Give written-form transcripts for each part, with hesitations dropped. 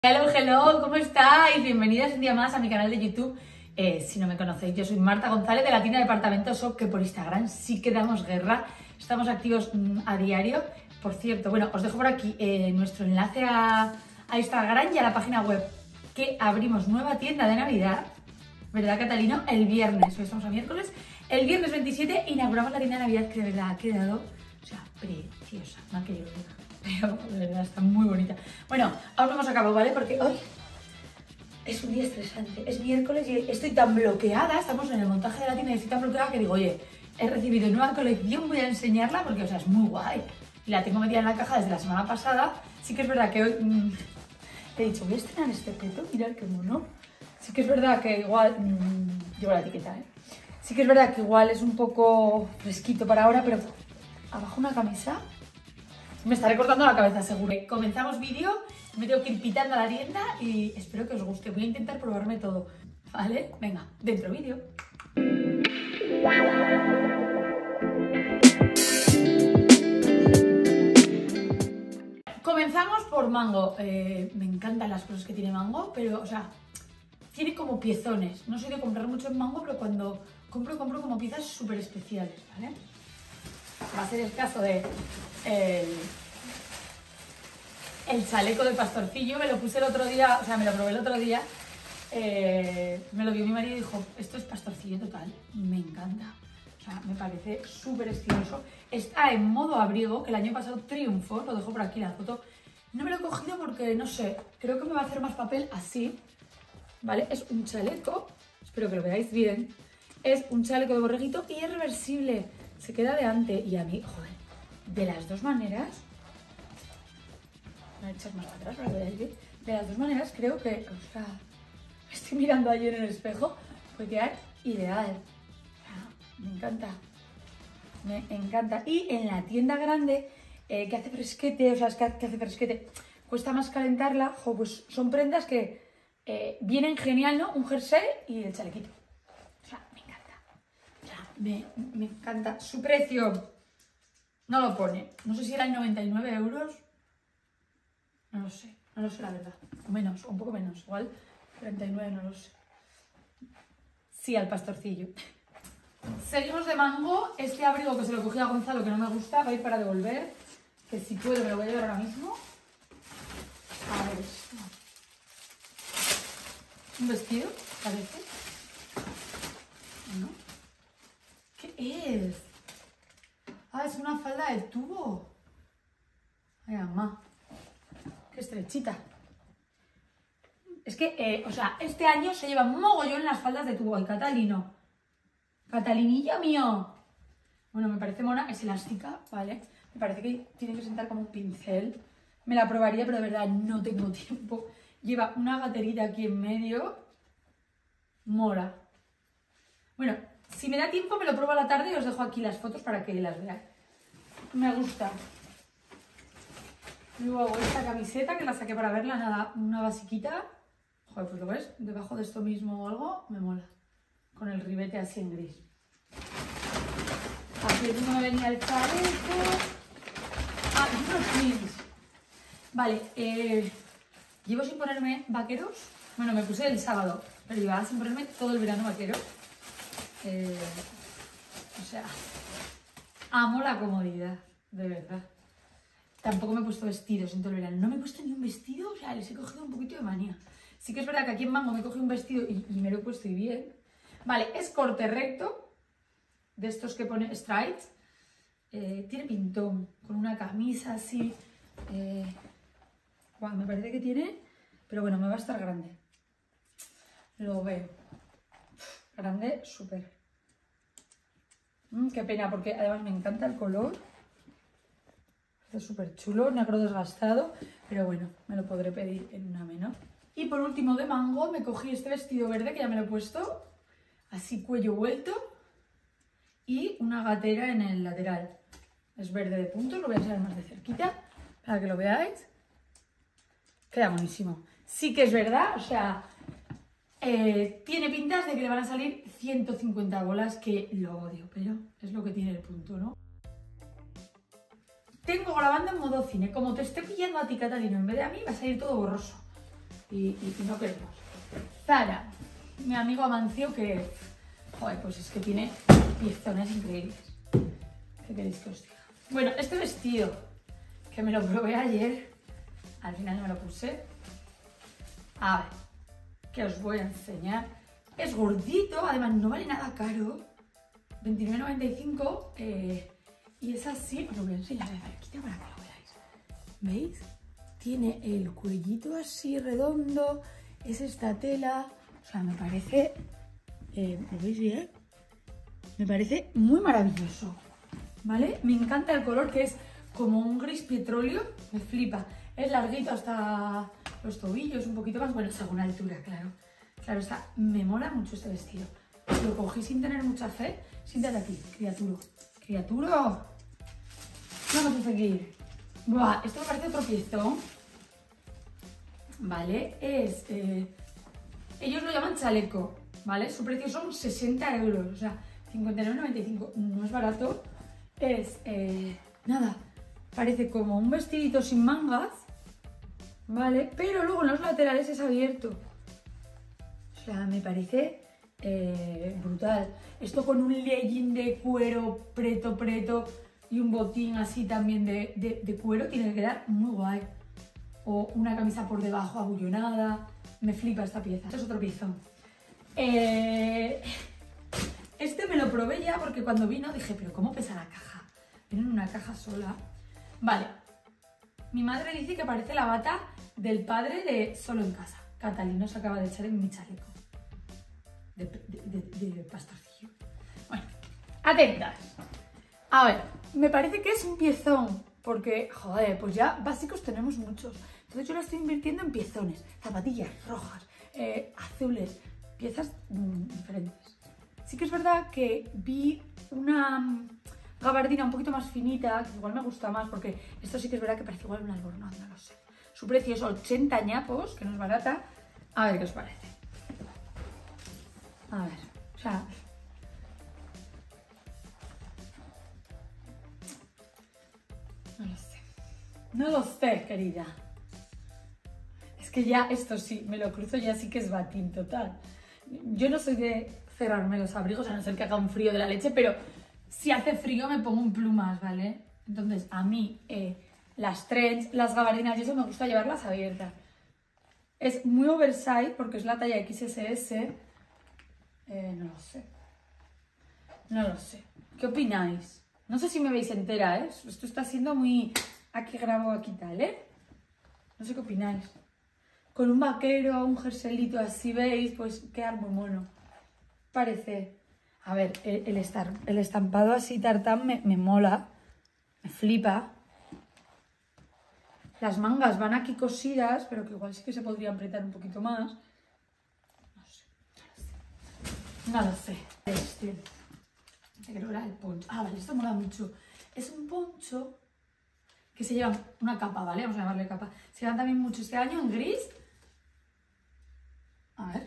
Hello, hello, ¿cómo estáis? Bienvenidas un día más a mi canal de YouTube. Si no me conocéis, yo soy Marta González de la tienda Departamento Shop, que por Instagram sí que damos guerra. Estamos activos a diario. Por cierto, bueno, os dejo por aquí nuestro enlace a Instagram y a la página web, que abrimos nueva tienda de Navidad, ¿verdad, Catalino? El viernes, hoy estamos a miércoles. El viernes 27 inauguramos la tienda de Navidad, que de verdad ha quedado, o sea, preciosa, más que yo lo diga. Pero de verdad está muy bonita. Bueno, aún no hemos acabado, ¿vale? Porque hoy es un día estresante. Es miércoles y estoy tan bloqueada. Estamos en el montaje de la tienda y estoy tan bloqueada que digo, oye, he recibido nueva colección, voy a enseñarla porque, o sea, es muy guay. Y la tengo metida en la caja desde la semana pasada. Sí que es verdad que hoy he dicho, voy a estrenar este peto, mirad qué mono. Sí que es verdad que igual, llevo la etiqueta, ¿eh? Sí que es verdad que igual es un poco fresquito para ahora, pero abajo una camisa. Me estaré cortando la cabeza, seguro. Comenzamos vídeo, me tengo que ir pitando a la tienda y espero que os guste. Voy a intentar probarme todo, ¿vale? Venga, dentro vídeo. Comenzamos por Mango. Me encantan las cosas que tiene Mango, pero, o sea, tiene como piezones. No soy de comprar mucho en Mango, pero cuando compro como piezas súper especiales, ¿vale? Va a ser el caso de el chaleco de pastorcillo. Me lo puse el otro día, o sea, me lo probé el otro día. Me lo vio mi marido y dijo, esto es pastorcillo total, me encanta. O sea, me parece súper estiloso. Está en modo abrigo, que el año pasado triunfó, lo dejo por aquí la foto. No me lo he cogido porque, no sé, creo que me va a hacer más papel así, ¿vale? Es un chaleco, espero que lo veáis bien. Es un chaleco de borreguito y es reversible. Se queda de ante y a mí, joder, de las dos maneras, voy a echar más para atrás para que veáis bien. De las dos maneras creo que, o sea, me estoy mirando ayer en el espejo, puede quedar ideal. O sea, me encanta, me encanta. Y en la tienda grande, que hace fresquete, o sea, es que hace fresquete, cuesta más calentarla, jo, pues son prendas que vienen genial, ¿no? Un jersey y el chalequito. O sea, me encanta. O sea, me encanta. Su precio no lo pone. No sé si eran 99 euros. No lo sé la verdad. O menos, o un poco menos. Igual 49, no lo sé. Sí, al pastorcillo. Seguimos de Mango. Este abrigo que se lo cogí a Gonzalo, que no me gusta, va a ir para devolver. Que si puedo me lo voy a llevar ahora mismo. A ver esto. ¿Un vestido? Parece. ¿No? ¿Qué es? Ah, es una falda de tubo. Ay, mamá. Qué estrechita. Es que, o sea, este año se lleva mogollón las faldas de tubo. Ay, Catalino. Catalinillo mío. Bueno, me parece mona. Es elástica, ¿vale? Me parece que tiene que sentar como un pincel. Me la probaría, pero de verdad no tengo tiempo. Lleva una gaterita aquí en medio. Mora. Bueno, si me da tiempo me lo pruebo a la tarde y os dejo aquí las fotos para que las veáis. Me gusta. Luego esta camiseta que la saqué para verla, nada, una basiquita. Joder, pues lo ves, debajo de esto mismo o algo, me mola. Con el ribete así en gris. Aquí es donde me venía el chaleco. Ah, y unos jeans. Vale, llevo sin ponerme vaqueros. Bueno, me puse el sábado, pero llevaba sin ponerme todo el verano vaquero. O sea, amo la comodidad, de verdad. Tampoco me he puesto vestidos en todo el verano. No me he puesto ni un vestido, o sea, les he cogido un poquito de manía. Sí que es verdad que aquí en Mango me cogí un vestido y me lo he puesto y bien. Vale, es corte recto, de estos que pone stripes. Tiene pintón, con una camisa así. Bueno, me parece que tiene, pero bueno, me va a estar grande. Lo veo. Grande, súper. Qué pena, porque además me encanta el color. Es súper chulo, negro desgastado, pero bueno, me lo podré pedir en una menor. Y por último de Mango me cogí este vestido verde que ya me lo he puesto, así cuello vuelto y una gatera en el lateral. Es verde de puntos, lo voy a enseñar más de cerquita para que lo veáis. Queda buenísimo. Sí que es verdad, o sea, tiene pintas de que le van a salir 150 bolas, que lo odio, pero es lo que tiene el punto, ¿no? Tengo grabando en modo cine. Como te esté pillando a ti, Catalino, en vez de a mí, va a salir todo borroso. y no queremos. Zara, mi amigo Amancio, que, joder, pues es que tiene piezones increíbles. ¿Qué queréis que os diga? Bueno, este vestido, que me lo probé ayer, al final no me lo puse. A ver, que os voy a enseñar. Es gordito, además no vale nada caro. 29,95 y es así, os lo voy a enseñar de cerquita para que lo veáis. ¿Veis? Tiene el cuellito así redondo, es esta tela, o sea, me parece, ¿lo veis bien? Me parece muy maravilloso, ¿vale? Me encanta el color, que es como un gris petróleo, me flipa. Es larguito hasta los tobillos, un poquito más, bueno, según la altura, claro. Claro, está, me mola mucho este vestido. Lo cogí sin tener mucha fe. Siéntate aquí, criaturo. ¡Criaturo! Vamos a seguir. Buah, esto me parece otro piezón. Vale, es... ellos lo llaman chaleco, ¿vale? Su precio son 60 euros, o sea, 59,95. No es barato. Es... nada, parece como un vestidito sin mangas, ¿vale? Pero luego en los laterales es abierto. O sea, me parece brutal. Esto con un legging de cuero preto y un botín así también de cuero tiene que quedar muy guay. O una camisa por debajo abullonada. Me flipa esta pieza. Este es otro piezón. Este me lo probé ya porque cuando vino dije, pero ¿cómo pesa la caja? Viene en una caja sola. Vale. Mi madre dice que parece la bata del padre de Solo en Casa. Catalina se acaba de echar en mi chaleco. De pastorcillo. Bueno, atentas. A ver, me parece que es un piezón, porque, joder, pues ya básicos tenemos muchos. Entonces yo lo estoy invirtiendo en piezones, zapatillas rojas, azules, piezas diferentes. Sí que es verdad que vi una gabardina un poquito más finita, que igual me gusta más, porque esto sí que es verdad que parece igual un albornoz, no lo sé. Su precio es 80 ñapos, que no es barata. A ver qué os parece. A ver, o sea... No lo sé. No lo sé, querida. Es que ya esto sí, me lo cruzo, ya sí que es batín total. Yo no soy de cerrarme los abrigos, a no ser que haga un frío de la leche, pero si hace frío me pongo en plumas, ¿vale? Entonces, a mí, las trench, las gabardinas y eso me gusta llevarlas abiertas. Es muy oversize porque es la talla XSS. No lo sé. No lo sé. ¿Qué opináis? No sé si me veis entera, ¿eh? Esto está siendo muy... Aquí grabo, aquí tal, ¿eh? No sé qué opináis. Con un vaquero, un jerselito así, ¿veis? Pues queda muy mono. Parece... A ver, el estampado así tartán me mola. Me flipa. Las mangas van aquí cosidas, pero que igual sí que se podrían apretar un poquito más. No lo sé. Creo que era el poncho. Ah, vale, esto mola mucho. Es un poncho que se lleva una capa, ¿vale? Vamos a llamarle capa. Se llevan también mucho este año en gris. A ver.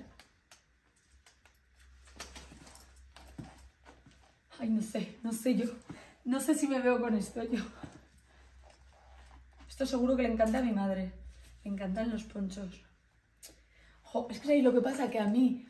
Ay, no sé yo. No sé si me veo con esto yo. Esto seguro que le encanta a mi madre. Le encantan los ponchos. Jo, es que ¿sabéis lo que pasa? Que a mí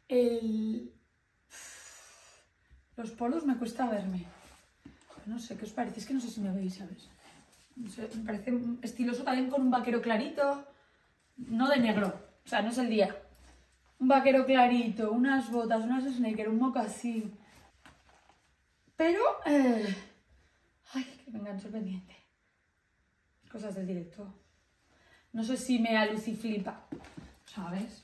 los polos me cuesta verme. No sé, ¿qué os parece? Es que no sé si me veis, ¿sabes? No sé, me parece estiloso también con un vaquero clarito. No de negro, o sea, no es el día. Un vaquero clarito, unas botas, unas sneakers, un mocasín. Pero, ay, que me engancho el pendiente. Cosas del directo. No sé si me aluciflipa, ¿sabes?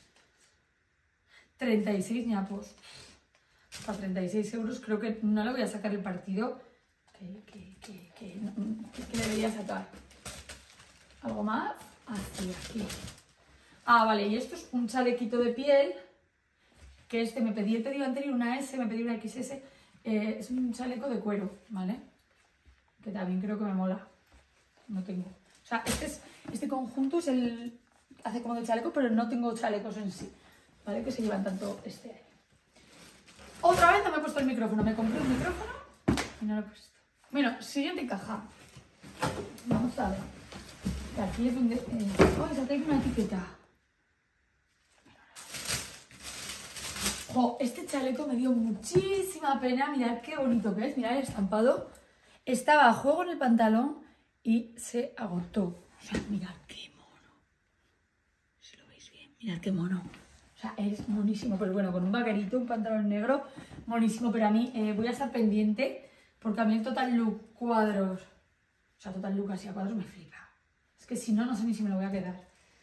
36 ñapos. Para 36 euros creo que no le voy a sacar el partido que debería sacar. ¿Algo más? Así, aquí. Ah, vale, y esto es un chalequito de piel. Que me pedí el pedido anterior una S, me pedí una XS. Es un chaleco de cuero, ¿vale? Que también creo que me mola. No tengo. O sea, este conjunto es el... Hace como de chaleco, pero no tengo chalecos en sí. ¿Vale? Que se llevan tanto este año. Otra vez no me he puesto el micrófono. Me compré un micrófono y no lo he puesto. Bueno, siguiente caja. Vamos a ver. Aquí es donde... ¡Oh, saqué una etiqueta! Jo, este chaleco me dio muchísima pena. Mirad qué bonito que es. Mirad el estampado. Estaba a juego en el pantalón y se agotó. O sea, mirad qué mono. Si lo veis bien, mirad qué mono. O sea, es monísimo. Pero bueno, con un vaquerito, un pantalón negro, monísimo. Pero a mí voy a estar pendiente porque a mí el Total Look cuadros, o sea, Total Look así a cuadros me flipa. Es que si no, no sé ni si me lo voy a quedar.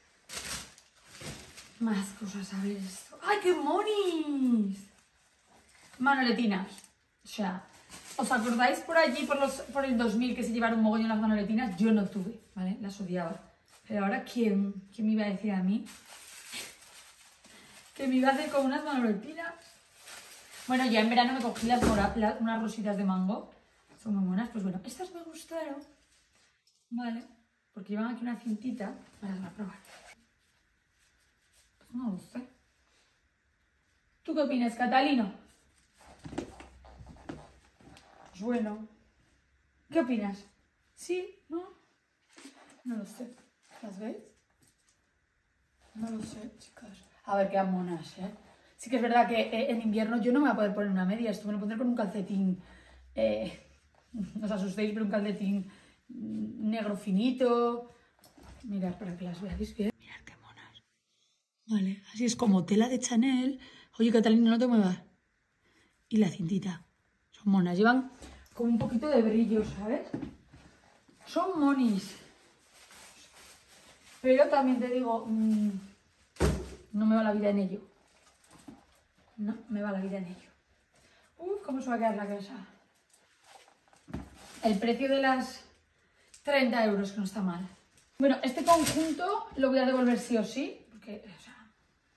Más cosas, a ver esto. ¡Ay, qué monis! Manoletinas. O sea, ¿os acordáis por allí, por el 2000, que se llevaron un mogollón las manoletinas? Yo no tuve, ¿vale? Las odiaba. Pero ahora, ¿quién me iba a decir a mí que me iba a hacer con unas manoletinas? Bueno, ya en verano me cogí unas rositas de mango. Son muy buenas. Pues bueno, estas me gustaron. Vale. Porque llevan aquí una cintita. Ahora las voy a probar. Pues no lo sé. ¿Tú qué opinas, Catalino? Pues bueno. ¿Qué opinas? ¿Sí? ¿No? No lo sé. ¿Las veis? No lo sé, chicas. A ver, quedan monas, ¿eh? Sí que es verdad que en invierno yo no me voy a poder poner una media. Esto me lo pondré con un calcetín. No os asustéis, pero un calcetín negro finito. Mirad para que las veáis bien. Mirad qué monas. Vale, así es como tela de Chanel. Oye, Catalina, no te muevas. Y la cintita. Son monas. Llevan como un poquito de brillo, ¿sabes? Son monis. Pero también te digo, no me va la vida en ello. No me va la vida en ello. Uf, ¿cómo se va a quedar la casa? El precio de las 30 euros, que no está mal. Bueno, este conjunto lo voy a devolver sí o sí, porque, o sea,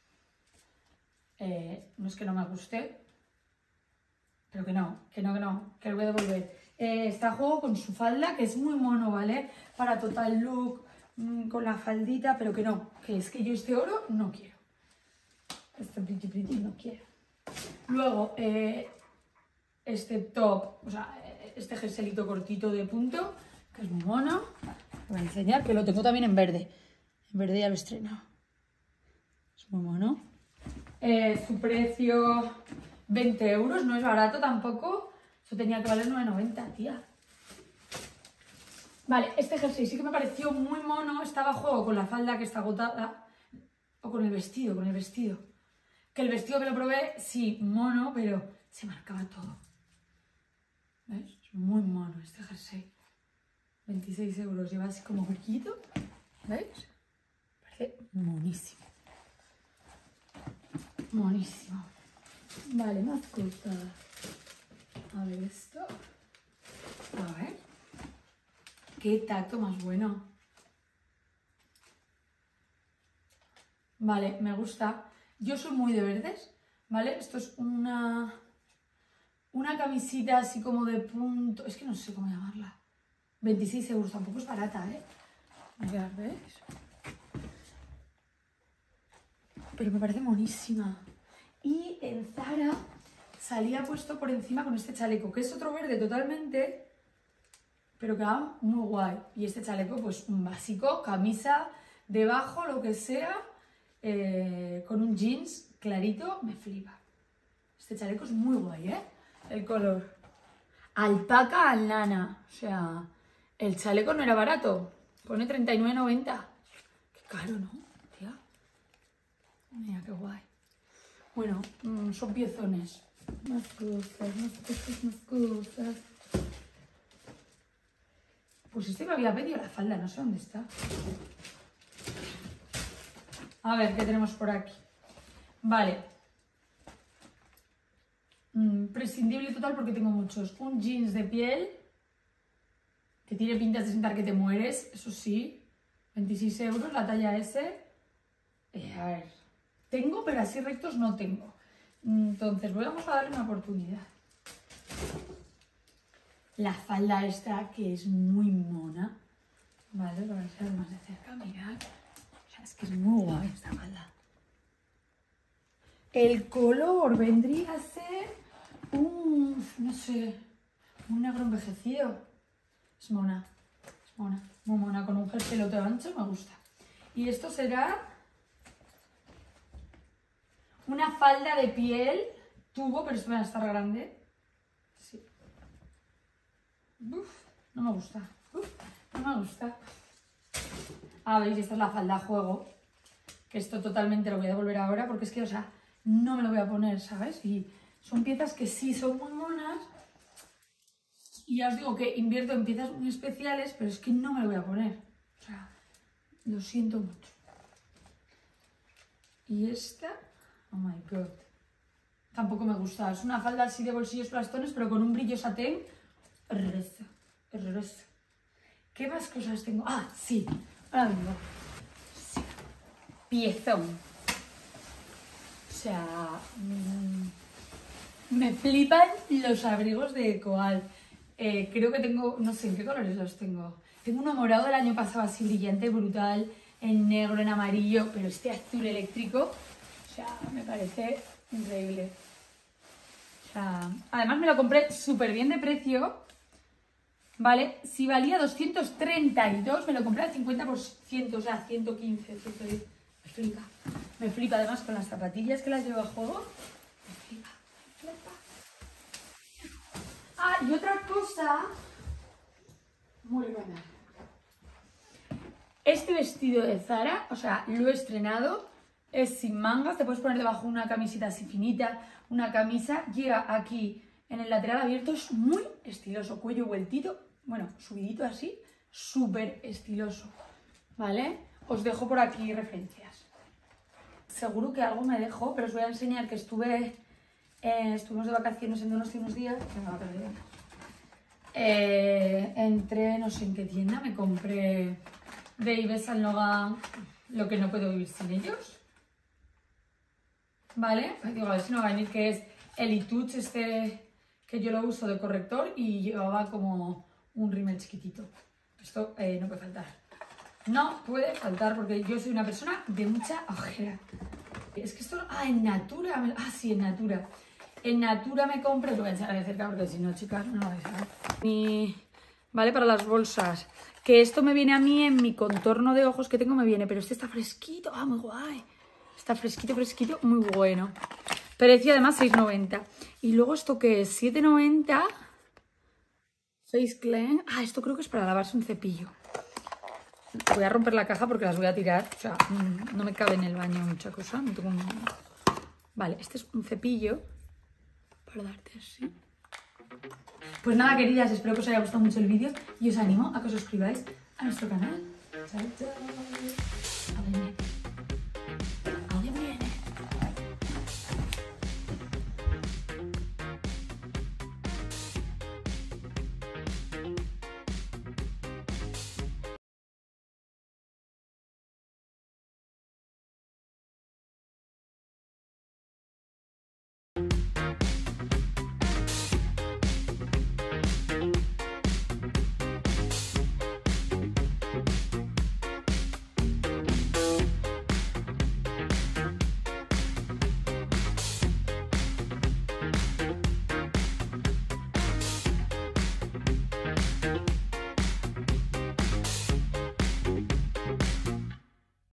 no es que no me guste, pero que lo voy a devolver. Está a juego con su falda, que es muy mono, ¿vale? Para Total Look, con la faldita, pero que es que yo este oro no quiero. Este pretty no quiero. Luego, este top, o sea, este jerselito cortito de punto, que es muy mono. Lo voy a enseñar, que lo tengo también en verde. En verde ya lo estreno. Es muy mono. Su precio, 20 euros, no es barato tampoco. Eso tenía que valer 9,90, tía. Vale, este jersey sí que me pareció muy mono. Estaba a juego con la falda que está agotada. O con el vestido, Que el vestido que lo probé, sí, mono, pero se marcaba todo. ¿Ves? Es muy mono este jersey. 26 euros, lleva así como brillito. ¿Veis? Parece monísimo. Monísimo. Vale, más cosas. A ver esto. A ver. Qué tacto más bueno. Vale, me gusta. Yo soy muy de verdes, ¿vale? Esto es una camisita así como de punto. Es que no sé cómo llamarla. 26 euros, tampoco es barata, ¿eh? Mirad, ¿veis? Pero me parece monísima. Y en Zara salía puesto por encima con este chaleco, que es otro verde totalmente, pero que va muy guay. Y este chaleco, pues un básico, camisa, debajo, lo que sea, con un jeans clarito, me flipa. Este chaleco es muy guay, ¿eh? El color. Alpaca al lana, o sea, el chaleco no era barato, pone 39,90. Qué caro, ¿no, tía? Mira, qué guay. Bueno, son piezones. Más cosas. Pues este me había pedido la falda, no sé dónde está. A ver, ¿qué tenemos por aquí? Vale. Prescindible total porque tengo muchos. Un jeans de piel que tiene pintas de sentar que te mueres, eso sí. 26 euros, la talla S. A ver, tengo, pero así rectos no tengo. Entonces, vamos a darle una oportunidad. La falda esta, que es muy mona. Vale, para ver más de cerca, mirad. O sea, es que es muy guay esta falda. El color vendría a ser no sé, un negro envejecido. Es mona, muy mona, con un jerselote ancho, me gusta. Y esto será una falda de piel tubo, pero esto me va a estar grande. Sí. Uf, no me gusta. No me gusta. Ah, veis, esta es la falda a juego. Que esto totalmente lo voy a devolver ahora porque es que, o sea, no me lo voy a poner, ¿sabes? Y son piezas que sí son muy monas. Y ya os digo que invierto en piezas muy especiales, pero es que no me lo voy a poner. O sea, lo siento mucho. Y esta, oh my god, tampoco me gusta. Es una falda así de bolsillos plastones, pero con un brillo satén. Horroroso, horroroso. ¿Qué más cosas tengo? Ah, sí, ahora vengo. Sí. Piezón. O sea, me flipan los abrigos de Koal. Creo que tengo, no sé en qué colores los tengo. Tengo uno morado del año pasado así brillante, brutal, en negro, en amarillo, pero este azul eléctrico, o sea, me parece increíble. O sea, además me lo compré súper bien de precio, ¿vale? Si valía 232, me lo compré al 50%, o sea, 115, 110. Me flipa. Me flipa además con las zapatillas que las llevo a juego. Me flipa, me flipa. Ah, y otra cosa muy buena. Este vestido de Zara, o sea, lo he estrenado, es sin mangas, te puedes poner debajo una camiseta así finita, una camisa, llega aquí en el lateral abierto, es muy estiloso, cuello vueltito, bueno, subidito así, súper estiloso, ¿vale? Os dejo por aquí referencias. Seguro que algo me dejó, pero os voy a enseñar que estuvimos de vacaciones en Donosti unos días, que me va a perder. Entré, no sé en qué tienda, me compré de Yves Saint Laurent lo que no puedo vivir sin ellos, ¿vale? Digo, a ver si no va a venir, que es el Itouche este que yo lo uso de corrector y llevaba como un rímel chiquitito. Esto no puede faltar. No puede faltar porque yo soy una persona de mucha ojera. Es que esto... Ah, en Natura. Ah, sí, en Natura. En Natura me compré... Lo voy a enseñar de cerca porque si no, chicas, no lo vais a ver. Vale, para las bolsas. Que esto me viene a mí en mi contorno de ojos que tengo, me viene. Pero este está fresquito. Ah, muy guay. Está fresquito, fresquito. Muy bueno. Precio además 6,90. Y luego esto que es 7,90. Face Clean. Ah, esto creo que es para lavarse un cepillo. Voy a romper la caja porque las voy a tirar. O sea, no me cabe en el baño mucha cosa. No tengo... Vale, este es un cepillo para darte así. Pues nada, queridas, espero que os haya gustado mucho el vídeo y os animo a que os suscribáis a nuestro canal. Chao, chao.